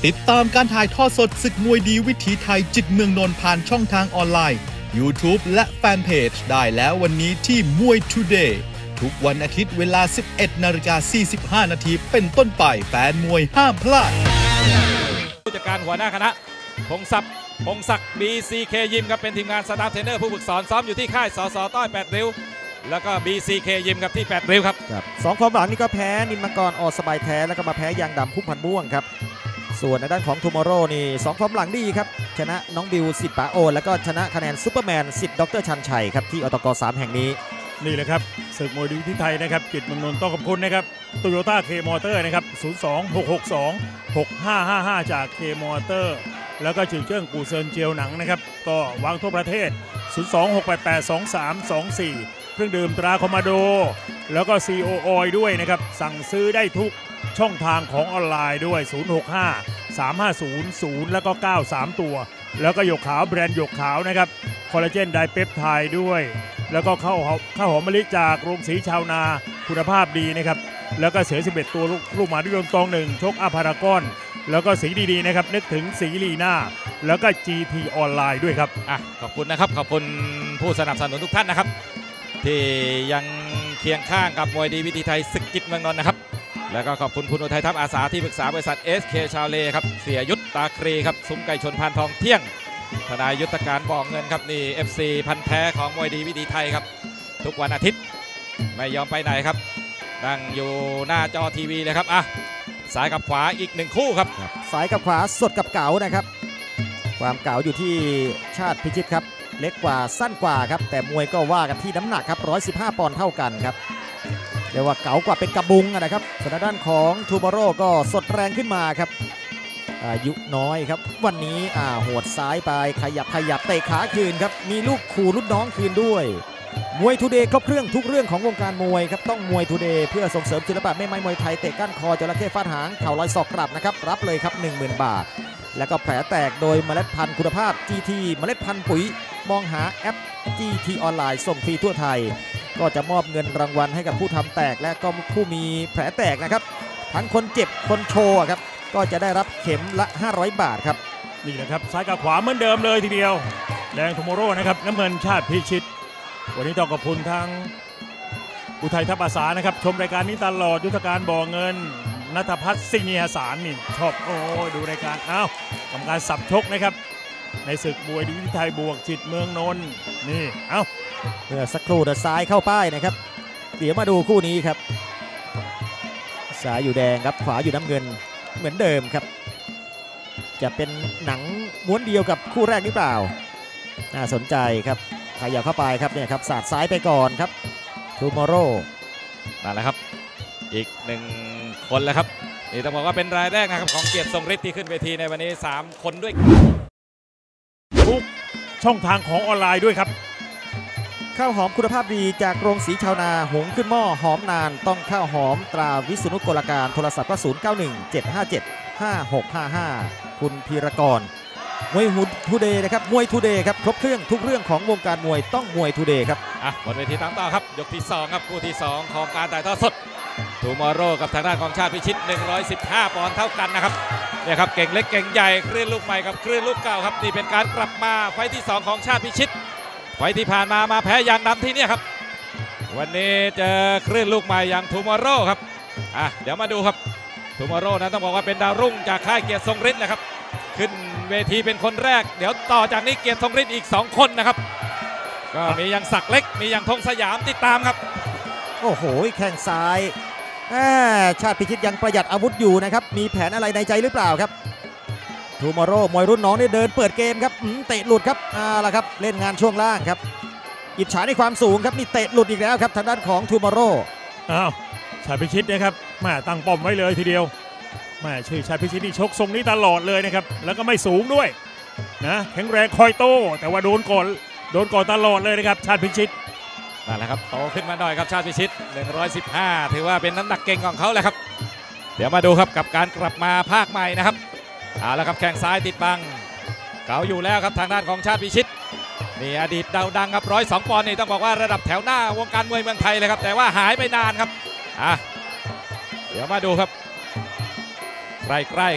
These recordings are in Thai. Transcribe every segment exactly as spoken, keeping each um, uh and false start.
ติดตามการถ่ายทอดสดศึกมวยดีวิถีไทยจิตเมืองนนท์ผ่านช่องทางออนไลน์ YouTube และแฟนเพจได้แล้ววันนี้ที่มวย Today ทุกวันอาทิตย์เวลา สิบเอ็ดนาฬิกาสี่สิบห้านาทีเป็นต้นไปแฟนมวยห้ามพลาดผู้จัดการหัวหน้าคณะพงศักดิ์พงศักดิ์ บี ซี เค ยิมครับเป็นทีมงานสตาฟเทรนเนอร์ผู้ฝึกสอนซ้อมอยู่ที่ค่ายสสต้อยแปดริ้วแล้วก็ บี ซี เค ยิมครับที่แปดริ้วครับสองความหลังนี่ก็แพ้นินมังกรออสบายแท้แล้วก็มาแพ้ยางดำพุ่มพันม่วงครับส่วนในด้านของทูมอร์โรนี่สองความหลังดีครับชนะน้องบิวสิทธิ์ป๋าโอแล้วก็ชนะคะแนนซูเปอร์แมนสิทธิ์ดรชันชัยครับที่อตกสามแห่งนี้นี่แหละครับศึกมวยดีที่ไทยนะครับจิตเมืองนนท์ต้องขอบคุณนะครับโตโยต้าเคมอเตอร์นะครับศูนย์ สอง หก หก สอง หก ห้า ห้า ห้าจากเคมอเตอร์แล้วก็ชื่อเจิ้งกูเซินเจียวหนังนะครับก็วางทั่วประเทศศูนย์ สอง หก แปด แปด สอง สาม สอง สี่เครื่องดื่มตราคอมมาโดแล้วก็ ซี โอ ออยล์ด้วยนะครับสั่งซื้อได้ทุกช่องทางของออนไลน์ด้วยศูนย์ หก ห้า สาม ห้า ศูนย์ ศูนย์แล้วก็เก้า สามตัวแล้วก็หยกขาวแบรนด์หยกขาวนะครับคอลลาเจนไดเปปไทด์ด้วยแล้วก็ข้าวข้าวหอมมะลิจากโรงสีชาวนาคุณภาพดีนะครับแล้วก็เสือสิบเอ็ดตัวลูกลูกหมาดุยนตองหนึ่งชกอาพารากอนแล้วก็สีดีๆนะครับนึกถึงสีลีน่าแล้วก็ จี ที ออนไลน์ด้วยครับอ่ะขอบคุณนะครับขอบคุณผู้สนับสนุนทุกท่านนะครับที่ยังเคียงข้างกับมวยดีวิถีไทยศึกจิตเมืองนนท์นะครับแล้วก็ขอบคุณคุณอุทัยทัพอาสาที่ปรึกษาบริษัท เอส เค ชาวเลครับเสียยุทธตาครีครับซุ้มไก่ชนพานทองเที่ยงทนายยุทธการบ่อเงินครับนี่ เอฟ ซี พันแท้ของมวยดีวิถีไทยครับทุกวันอาทิตย์ไม่ยอมไปไหนครับนั่งอยู่หน้าจอทีวีเลยครับอ่ะซ้ายกับขวาอีกหนึ่งคู่ครับซ้ายกับขวาสดกับเก๋านะครับความเก๋าอยู่ที่ชาติพิชิตครับเล็กกว่าสั้นกว่าครับแต่มวยก็ว่ากันที่น้ำหนักครับหนึ่งร้อยสิบห้าปอนด์เท่ากันครับเรียกว่าเก๋ากว่าเป็นกระบุงนะครับส่วนด้านของทูมอร์โรก็สดแรงขึ้นมาครับอายุน้อยครับวันนี้อ่าหัวซ้ายไปขยับขยับเตะขาคืนครับมีลูกขู่รุ่นน้องคืนด้วยมวยทูเดย์ครบเครื่องทุกเรื่องของวงการมวยครับต้องมวยทูเดย์เพื่อส่งเสริมศิลปะแม่ไม้มวยไทยเตะก้านคอจระเข้ฟาดหางเข่าลอยศอกกลับนะครับรับเลยครับ หนึ่งหมื่น บาทแล้วก็แผลแตกโดยเมล็ดพันธุ์คุณภาพ จี ที เมล็ดพันธุ์ปุ๋ยมองหาแอป จี ที ออนไลน์ส่งฟรีทั่วไทยก็จะมอบเงินรางวัลให้กับผู้ทำแตกและก็ผู้มีแผลแตกนะครับทั้งคนเจ็บคนโชว์ครับก็จะได้รับเข็มละห้าร้อยบาทครับนี่แหละครับซ้ายกับขวาเหมือนเดิมเลยทีเดียวแดงทูมอร์โรนะครับน้ำเงินชาติพิชิตวันนี้ต้องขอบคุณทางอุทัยทัพอาสานะครับชมรายการนี้ตลอดยุทธการบ่อเงินณัฐพัฒน์สิงห์นิหสารนี่ชอบโอ้ดูรายการอ้าวกรรมการสับชกนะครับในศึกมวยดีวิถีไทยบวกจิตเมืองนนท์นี่เอ้าเมื่อสักครู่เดินซ้ายเข้าป้ายนะครับเดี๋ยวมาดูคู่นี้ครับซ้ายอยู่แดงครับขวาอยู่น้ำเงินเหมือนเดิมครับจะเป็นหนังม้วนเดียวกับคู่แรกหรือเปล่าน่าสนใจครับขยับเข้าไปครับเนี่ยครับสาดซ้ายไปก่อนครับทูมอร์โรนั่นแหละครับอีกหนึ่งคนแล้วครับนี่ต้องบอกว่าเป็นรายแรกนะครับของเกียรติทรงฤทธิ์ที่ขึ้นเวทีในวันนี้สามคนด้วยทุกช่องทางของออนไลน์ด้วยครับข้าวหอมคุณภาพดีจากโรงสีชาวนาหุงขึ้นหม้อหอมนานต้องข้าวหอมตราวิษณุกลการโทรศัพท์ก็ศูนย์ เก้า หนึ่ง เจ็ด ห้า เจ็ด ห้า หก ห้า ห้าคุณพีรกรมวยทูเดย์นะครับมวยทูเดย์ครับครบเครื่องทุกเรื่องของวงการมวยต้องมวยทูเดย์ครับอ่ะบนเวทีตามต่อครับยกที่สองครับคู่ที่สองของการถ่ายทอดสดทูมอร์โรกับทางด้านของชาติพิชิตหนึ่งร้อยสิบห้าปอนด์เท่ากันนะครับเนี่ยครับเก่งเล็กเก่งใหญ่คลื่นลูกใหม่กับคลื่นลูกเก่าครับนี่เป็นการกลับมาไฟที่สองของชาติพิชิตไฟที่ผ่านมามาแพ้ยางดำที่นี่ครับวันนี้เจอคลื่นลูกใหม่อย่างทูมอร์โรครับอ่ะเดี๋ยวมาดูครับทูมอร์โรนั้นต้องบอกว่าเป็นดาวรุ่งจากค่ายเกียรติทรงฤทธิ์นะครับขึ้นเวทีเป็นคนแรกเดี๋ยวต่อจากนี้เกียรติทรงฤทธิ์อีกสองคนนะครับก็มีอย่างศักดิ์เล็กมีอย่างธงสยามติดตามครับโอ้โหแข้งซ้ายชาติพิชิตยังประหยัดอาวุธอยู่นะครับมีแผนอะไรในใจหรือเปล่าครับทูมอร์โรมวยรุ่นน้องได้เดินเปิดเกมครับเตะหลุดครับอ่าละครับเล่นงานช่วงล่างครับอิจฉาในความสูงครับนี่เตะหลุดอีกแล้วครับทางด้านของทูมอร์โรอ้าวชาติพิชิตนะครับแม่ตั้งป้อมไว้เลยทีเดียวแม่ชื่อชาติพิชิตนี่ชกทรงนี้ตลอดเลยนะครับแล้วก็ไม่สูงด้วยนะแข็งแรงคอยโต้แต่ว่าโดนก่อนโดนก่อนตลอดเลยนะครับชาติพิชิตนั่นแหละครับโตขึ้นมาหน่อยครับชาติพิชิตหนึ่งร้อยสิบห้าถือว่าเป็นน้ำหนักเก่งของเขาแหละครับเดี๋ยวมาดูครับกับการกลับมาภาคใหม่นะครับเอาละครับแข้งซ้ายติดบังเก่าอยู่แล้วครับทางด้านของชาติพิชิตนี่อดีตดาวดังครับร้อยสองปอนด์นี่ต้องบอกว่าระดับแถวหน้าวงการมวยเมืองไทยเลยครับแต่ว่าหายไปนานครับอ่ะเดี๋ยวมาดูครับใกล้ๆครับ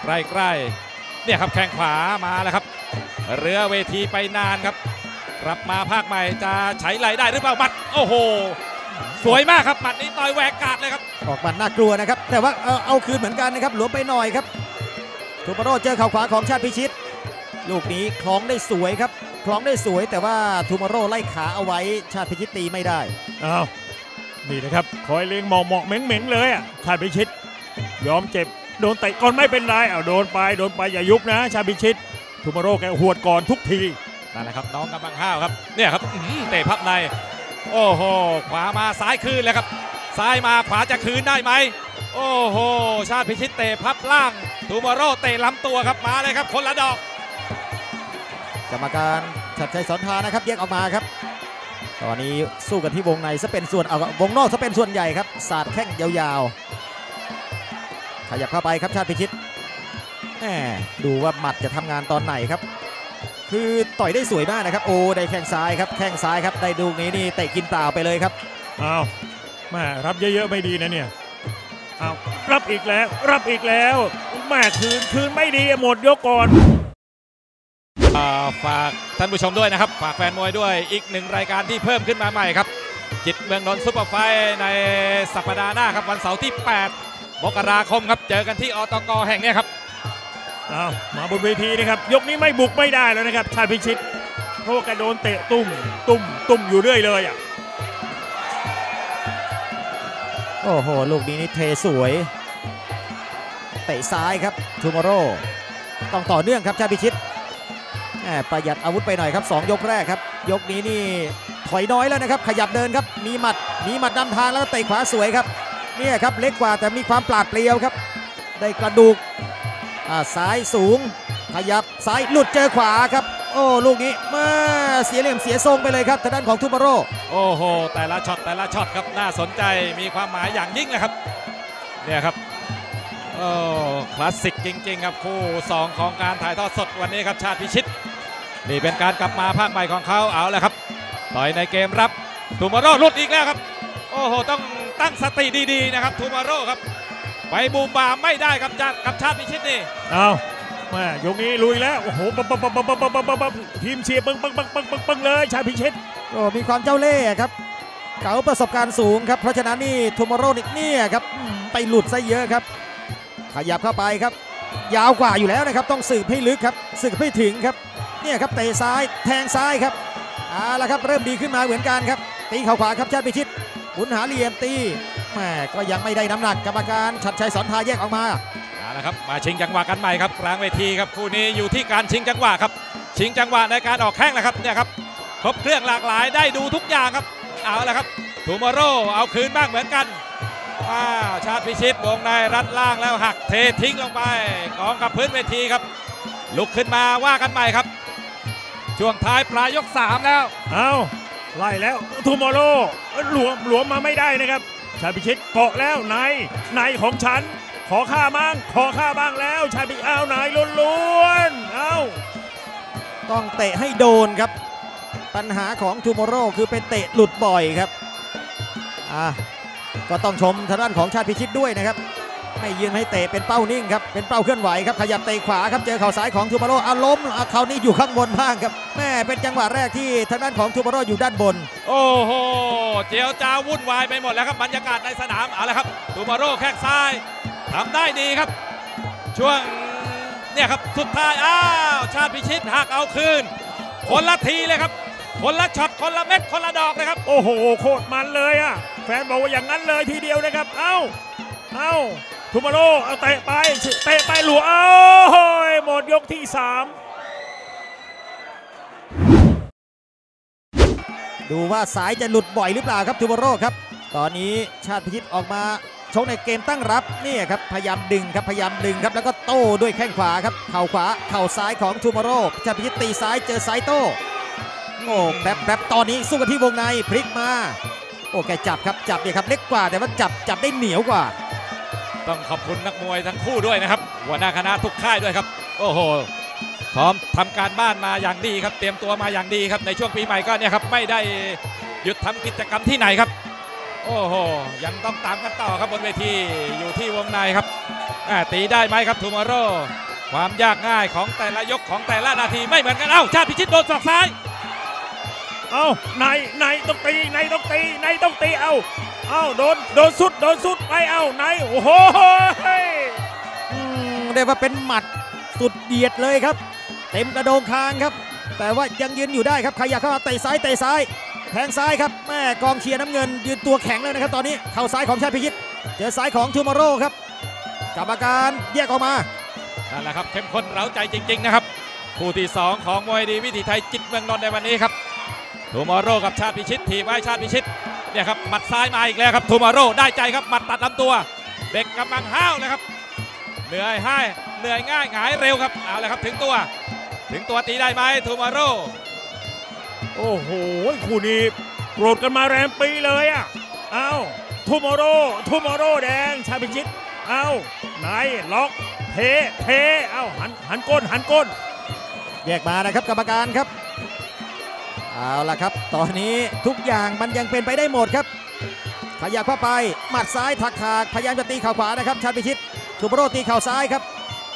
ใกล้ๆเนี่ยครับแข้งขวามาแล้วครับเรือเวทีไปนานครับกลับมาภาคใหม่จะใช้ไหลได้หรือเปล่าหมัดโอ้โหสวยมากครับหมัดนี้ต่อยแหวกกาดเลยครับออกหมัดน่ากลัวนะครับแต่ว่าเอาเอาคืนเหมือนกันนะครับหลวมไปหน่อยครับทูมาโร่เจอเข่าขวาของชาติพิชิตลูกนี้คล้องได้สวยครับคล้องได้สวยแต่ว่าทูมาโร่ไล่ขาเอาไว้ชาติพิชิตตีไม่ได้อ้าวนี่นะครับคอยเลี้ยงเหมาะเหมาะเหม็งๆเลยอ่ะชาติพิชิตยอมเจ็บโดนเตะก่อนไม่เป็นไรเอาโดนไปโดนไปอย่ายุบนะชาติพิชิตทูมาโร่แกหวดก่อนทุกทีนั่นแหละครับน้องกำลังห้าวครับเนี่ยครับเตะพับในโอ้โหขวามาซ้ายคืนเลยครับซ้ายมาขวาจะคืนได้ไหมโอ้โหชาติพิชิตเตะพับล่างทูมาโร่เตะลำตัวครับมาเลยครับคนละดอกกรรมการชัดชัยสอนทานะครับแยกออกมาครับตอนนี้สู้กันที่วงในซะเป็นส่วนเอาวงนอกซะเป็นส่วนใหญ่ครับสาดแข้งยาวๆขยับเข้าไปครับชาติพิชิตแหมดูว่าหมัดจะทำงานตอนไหนครับคือต่อยได้สวยมากนะครับโอ้ได้แข้งซ้ายครับแข้งซ้ายครับได้ดูนี้นี่เตะกินเปล่าไปเลยครับอ้าวแม่รับเยอะๆไม่ดีนะเนี่ยอ้าวรับอีกแล้วรับอีกแล้วแม่คืนคืนไม่ดีหมดยกก่อนฝากท่านผู้ชมด้วยนะครับฝากแฟนมวยด้วยอีกหนึ่งรายการที่เพิ่มขึ้นมาใหม่ครับจิตเมืองนนท์ซุปเปอร์ไฟท์ในสัปดาห์หน้าครับวันเสาร์ที่แปดมกราคมครับเจอกันที่อตกแห่งนี้ครับอ้าวมาบนเวทีนะครับยกนี้ไม่บุกไม่ได้แล้วนะครับชาติพิชิตเพราะว่าแกโดนเตะตุ้มตุ้มตุ้มอยู่เรื่อยเลยอ่ะโอ้โหลูกนี้นี่เทสวยเตะซ้ายครับทูมาโร่ต้องต่อเนื่องครับชาติพิชิตประหยัดอาวุธไปหน่อยครับสองยกแรกครับยกนี้นี่ถอยน้อยแล้วนะครับขยับเดินครับมีหมัดมีหมัดนำทางแล้วเตะขวาสวยครับเนี่ยครับเล็กกว่าแต่มีความปราดเปรียวครับได้กระดูกซ้ายสูงขยับซ้ายหลุดเจอขวาครับโอ้ลูกนี้มาเสียเหลี่ยมเสียทรงไปเลยครับทางด้านของทูมาโร่โอ้โหแต่ละช็อตแต่ละช็อตครับน่าสนใจมีความหมายอย่างยิ่งเลยครับเนี่ยครับโอ้คลาสสิกจริงๆครับคู่สองของการถ่ายทอดสดวันนี้ครับชาติพิชิตนี่เป็นการกลับมาภาคใหม่ของเขาเอาแหละครับต่อยในเกมรับทูมาโร่หลุดอีกแล้วครับโอ้โหต้องตั้งสติดีๆนะครับทูมาโร่ครับไปบูมบามไม่ได้ครับกับชาติพิชิตนี่เอาแม่ยกนี้ลุยแล้วโอ้โหปังปังปังปังปังปังปังปังทีมเชียร์ปังปังปังปังปังปังเลยชาติพิชิตโอ้มีความเจ้าเล่ห์ครับเก๋าประสบการณ์สูงครับเพราะฉะนั้นนี่ทูมาโร่นี่ครับไปหลุดซะเยอะครับขยับเข้าไปครับยาวกว่าอยู่แล้วนะครับต้องสืบให้ลึกครับสืบให้ถึงครับเนี่ยครับเตะซ้ายแทงซ้ายครับเอาละครับเริ่มดีขึ้นมาเหมือนกันครับตีเข่าขวาครับชาติพิชิตหมุนหาเหลี่ยมตีแหมก็ยังไม่ได้น้ำหนักกรรมการชัดชัยสอนทาแยกออกมาเอาละครับมาชิงจังหวะกันใหม่ครับกลางเวทีครับคู่นี้อยู่ที่การชิงจังหวะครับชิงจังหวะในการออกแข้งนะครับเนี่ยครับครบเครื่องหลากหลายได้ดูทุกอย่างครับเอาละครับทูมาโร่เอาคืนบ้างเหมือนกันชาติพิชิตวงในรัดล่างแล้วหักเททิ้งลงไปกองกับพื้นเวทีครับลุกขึ้นมาว่ากันใหม่ครับช่วงท้ายปลายยกสามแล้วเอาไล่แล้วทูมาโร่หลวมหลวมมาไม่ได้นะครับชาติพิชิตเกาะแล้วในในของฉันขอข้าบ้างขอข้าบ้างแล้วชาติพิชิตเอาไหนล้วนๆเอาต้องเตะให้โดนครับปัญหาของทูมาโร่คือเป็นเตะหลุดบ่อยครับอ่ะก็ต้องชมทางด้านของชาติพิชิตด้วยนะครับไม่ยืนให้เตะเป็นเป้านิ่งครับเป็นเป้าเคลื่อนไหวครับขยับเตะขวาครับเจอเข่าซ้ายของทูมาโร่อาล้มเข่านี้อยู่ข้างบนบ้างครับแม่เป็นจังหวะแรกที่ทางด้านของทูมาโร่อยู่ด้านบนโอ้โหเจียวจ้าวุ่นวายไปหมดแล้วครับบรรยากาศในสนามเอาละครับทูมาโร่แข้งซ้ายทำได้ดีครับช่วงเนี่ยครับสุดท้ายอ้าวชาติพิชิตหักเอาคืนคนละทีเลยครับคนละช็อตคนละเม็ดคนละดอกเลยครับโอ้โหโคตรมันเลยอ่ะแฟนบอกว่าอย่างนั้นเลยทีเดียวนะครับเอ้าเอ้าทูมาโร่เอาเตะไปเตะไปหลัวเอ้าหมดยกที่สามดูว่าสายจะหลุดบ่อยหรือเปล่าครับทูมาโร่ครับตอนนี้ชาติพิชิตออกมาชกในเกมตั้งรับนี่ครับพยายามดึงครับพยายามดึงครับแล้วก็โต้ด้วยแข้งขวาครับเข่าขวาเข่าซ้ายของทูมาโร่ชาติพิชิตตีซ้ายเจอซ้ายโต้โอ้แบบแบบตอนนี้สู้กันที่วงในพลิกมาโอ้แกจับครับจับเนี่ยครับเล็กกว่าแต่ว่าจับจับได้เหนียวกว่าต้องขอบคุณนักมวยทั้งคู่ด้วยนะครับหัวหน้าคณะทุกค่ายด้วยครับโอ้โหพร้อมทำการบ้านมาอย่างดีครับเตรียมตัวมาอย่างดีครับในช่วงปีใหม่ก็เนี่ยครับไม่ได้หยุดทำกิจกรรมที่ไหนครับโอ้โหยังต้องตามกันต่อครับบนเวทีอยู่ที่วงในครับแหมตีได้ไหมครับทูมอร์โรความยากง่ายของแต่ละยกของแต่ละนาทีไม่เหมือนกันเอ้าชาติพิชิตโดนศอกซ้ายเอ้าในในต้องตีในต้องตีในต้องตีเอ้าเอ้าโดนโดนสุดโดนสุดไปเอ้าในโอ้โหเรียกว่าเป็นหมัดสุดเดียดเลยครับเต็มกระโดงคางครับแต่ว่ายังยืนอยู่ได้ครับขยับเข้ามาเตะซ้ายเตะซ้ายแทงซ้ายครับแม่กองเชียร์น้ำเงินยืนตัวแข็งเลยนะครับตอนนี้เข่าซ้ายของชาติพิชิตเจอซ้ายของทูมอร์โรครับกรรมการแยกออกมานั่นแหละครับเข้มข้นเร้าใจจริงๆนะครับคู่ที่สองของมวยดีวิถีไทยจิตเมืองนนท์ในวันนี้ครับทูมอร์โรกับชาติพิชิตถีบไว้ชาติพิชิตเนี่ยครับหมัดซ้ายมาอีกแล้วครับทูมอร์โรได้ใจครับหมัดตัดลำตัวเด็กกำลังห้าวเลยครับเหนื่อยให้เหนื่อยง่ายหงายเร็วครับเอาเลยครับถึงตัวถึงตัวตีได้ไหมทูมอร์โรโอ้โหคู่นี้โกรธกันมาแรมปีเลยอ่ะเอาทูมอร์โรทูมอร์โรแดงชาติพิชิตเอาไหนล็อกเทเทเอาหันหันก้นหันก้นแยกมานะครับกรรมการครับเอาล่ะครับตอนนี้ทุกอย่างมันยังเป็นไปได้หมดครับขยับเข้าไปหมัดซ้ายถักถากพยายามจะตีเข่าขวานะครับชาติพิชิตทูมอร์โรตีเข่าซ้ายครับ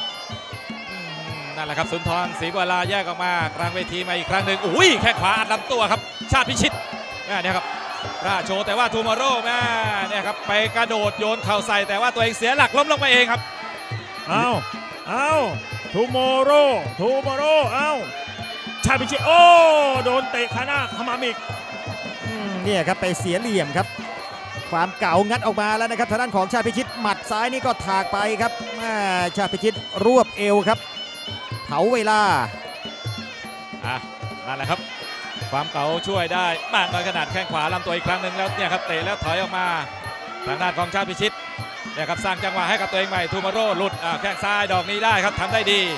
นั่นแหละครับสุนทรศรีบัวลาแยกออกมากลางเวทีมาอีกครั้งหนึ่งอุ้ยแข้งขวาอัดลำตัวครับชาติพิชิตเนี่ยครับกล้าโชว์แต่ว่าทูมอร์โรแม่เนี่ยครับไปกระโดดโยนเข่าใส่แต่ว่าตัวเองเสียหลักล้มลงไปเองครับเอาเอาทูมอร์โรทูมอร์โรเอาชาติพิชิตโอ้โดนเตะขาหน้าขมามิกเนี่ยครับไปเสียเหลี่ยมครับความเก่างัดออกมาแล้วนะครับทางด้านของชาติพิชิตหมัดซ้ายนี่ก็ถากไปครับชาติพิชิตรวบเอวครับเผาเวลาอ่ะนั่นแหละครับความเก่าช่วยได้มากน้อยขนาดแข้งขวาลำตัวอีกครั้งหนึ่งแล้วเนี่ยครับเตะแล้วถอยออกมาทางด้านของชาติพิชิตเนี่ยครับสร้างจังหวะให้กับตัวเองใหม่ทูมอร์โรหลุดอ่ะแข้งซ้ายดอกนี้ได้ครับทำได้ดี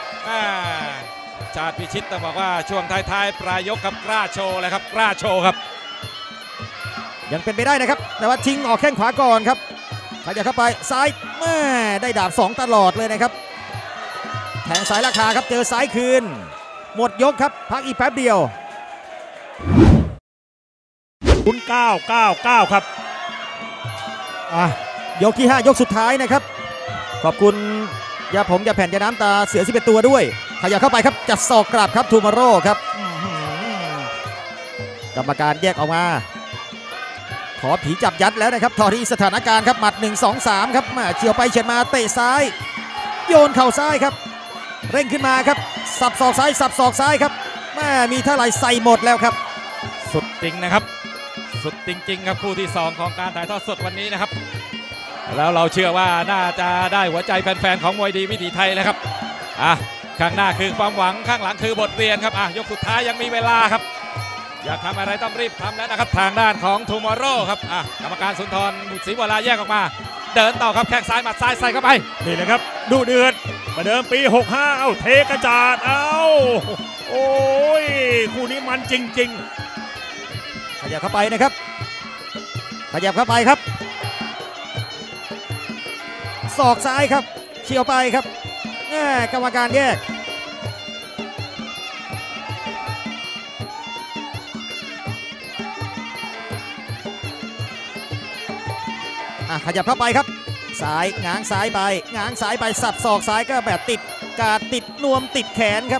ชาติพิชิตต้องบอกว่าช่วงท้ายๆปลายยกครับกล้าโชว์เลยครับกล้าโชว์ครับยังเป็นไปได้นะครับแต่ว่าชิงออกแข้งขวาก่อนครับขยับเข้าไปซ้ายแม่ได้ดาบสองตลอดเลยนะครับแทงซ้ายราคาครับเจอซ้ายคืนหมดยกครับพักอีกแป๊บเดียวคุณเก้าเก้าเก้าครับอ่ะยกที่ห้ายกสุดท้ายนะครับขอบคุณยาผมยาแผ่นยาน้ำตาเสือสิบเอ็ดตัวด้วยขยับเข้าไปครับจัดศอกกลับครับทูมอร์โรครับกรรมการแยกออกมาขอผีจับยัดแล้วนะครับทอที่สถานการณ์ครับหมัดหนึ่ง สอง สามครับมาเฉียวไปเฉียดมาเตะซ้ายโยนเข่าซ้ายครับเร่งขึ้นมาครับสับศอกซ้ายสับศอกซ้ายครับแม่มีเท่าไหร่ใส่หมดแล้วครับสุดจริงนะครับสุดจริงๆครับคู่ที่สองของการถ่ายทอดสดวันนี้นะครับแล้วเราเชื่อว่าน่าจะได้หัวใจแฟนๆของมวยดีวิถีไทยแล้วครับอ่ะข้างหน้าคือความหวังข้างหลังคือบทเรียนครับอ่ะยกสุดท้ายยังมีเวลาครับอยากทำอะไรต้องรีบทำแล้วนะครับทางด้านของทูมอร์โรครับอ่ะกรรมการสุนทรศรีบัวลาแยกออกมาเดินต่อครับแข้งซ้ายหมัดซ้ายใส่เข้าไปนี่แหละครับดูเดือดมาเดิมปีหกห้าเอาเทกระจาดเอาโอ้ยคู่นี้มันจริงๆขยับเข้าไปนะครับขยับเข้าไปครับศอกซ้ายครับเฉียวไปครับแง่กรรมการแยกขยับเข้าไปครับซ้ายง้างซ้ายไปง้างซ้ายไปสับศอกซ้ายก็แบบติดกาดติดนวมติดแขนครับ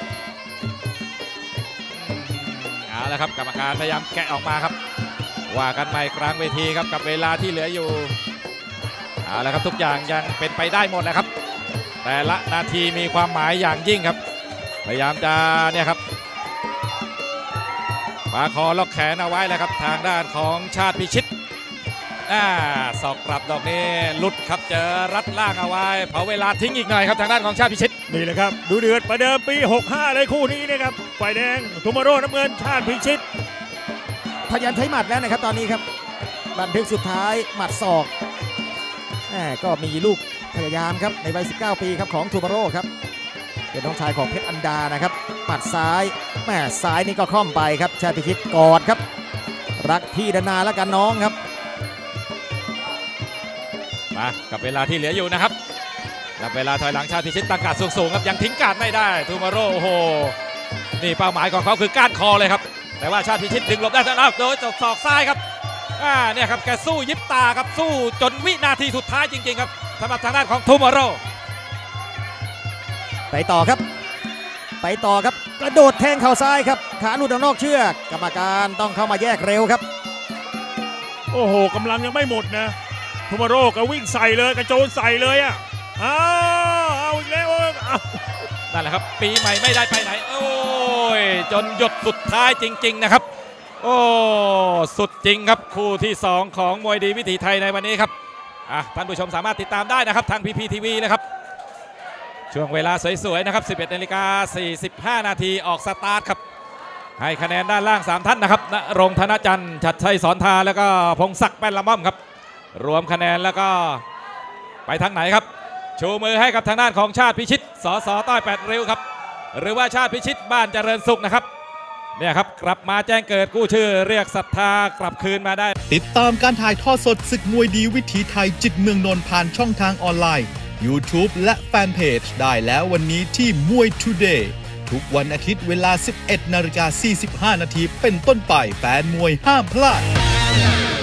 เอาละครับกรรมการพยายามแกะออกมาครับว่ากันใหม่กลางเวทีครับกับเวลาที่เหลืออยู่เอาละครับทุกอย่างยังเป็นไปได้หมดนะครับแต่ละนาทีมีความหมายอย่างยิ่งครับพยายามจะเนี่ยครับปาคอล็อกแขนเอาไว้แล้วครับทางด้านของชาติพิชิตอ่าศอกกลับดอกนี้หลุดครับเจอรัดล่างเอาไว้เผาเวลาทิ้งอีกหน่อยครับทางด้านของชาติพิชิตนี่แหละครับดูเดือดประเดิมปีหกห้าเลยคู่นี้นะครับฝ่ายแดงทูมอร์โรน้ำเงินชาติพิชิตพยายามใช้หมัดแล้วนะครับตอนนี้ครับบันทึกสุดท้ายหมัดศอกแหมก็มีลูกพยายามครับในวัยสิบเก้าปีครับของทูมอร์โรครับเป็นน้องชายของเพชรอันดานะครับหมัดซ้ายแหมซ้ายนี่ก็คล่อมไปครับชาติพิชิตกอดครับรักพี่ดนาแล้วกันน้องครับมากับเวลาที่เหลืออยู่นะครับกับเวลาถอยหลังชาติพิชิตตั้งการ์ดสูงๆครับยังทิ้งการ์ดไม่ได้ทูมอร์โรโอ้โหนี่เป้าหมายของเขาคือก้านคอเลยครับแต่ว่าชาติพิชิตดึงหลบได้แล้วโดยศอกซ้ายครับอ่าเนี่ยครับแกสู้ยิบตาครับสู้จนวินาทีสุดท้ายจริงๆครับสำหรับทางด้านของทูมอร์โรไปต่อครับไปต่อครับกระโดดแทงเข่าซ้ายครับขาหลุดออกนอกเชือกกรรมการต้องเข้ามาแยกเร็วครับโอ้โหกำลังยังไม่หมดนะทูมาโร่ก็วิ่งใส่เลยกระโจนใส่เลยอ่ะอ้าวเอาอีกแล้วนั่นแหละครับปีใหม่ไม่ได้ไปไหนโอ้ยจนหยดสุดท้ายจริงๆนะครับโอ้สุดจริงครับคู่ที่สองของมวยดีวิถีไทยในวันนี้ครับอ่ะท่านผู้ชมสามารถติดตามได้นะครับทาง พี พี ที วี นะครับช่วงเวลาสวยๆนะครับ สิบเอ็ดนาฬิกาสี่สิบห้านาทีออกสตาร์ทครับให้คะแนนด้านล่างสามท่านนะครับณรงค์ธนจันทร์ชัดชัยสอนทาแล้วก็พงศักดิ์แป้นละม่อมครับรวมคะแนนแล้วก็ไปทางไหนครับชูมือให้กับทางด้านของชาติพิชิตสสต้อยแปดริ้วครับหรือว่าชาติพิชิตบ้านเจริญสุขนะครับเนี่ยครับกลับมาแจ้งเกิดกู้ชื่อเรียกศรัทธากลับคืนมาได้ติดตามการถ่ายทอดสดศึกมวยดีวิถีไทยจิตเมืองนนท์ผ่านช่องทางออนไลน์ YouTube และแฟนเพจได้แล้ววันนี้ที่มวย Today ทุกวันอาทิตย์เวลา สิบเอ็ดนาฬิกาสี่สิบห้านาทีเป็นต้นไปแฟนมวยห้ามพลาด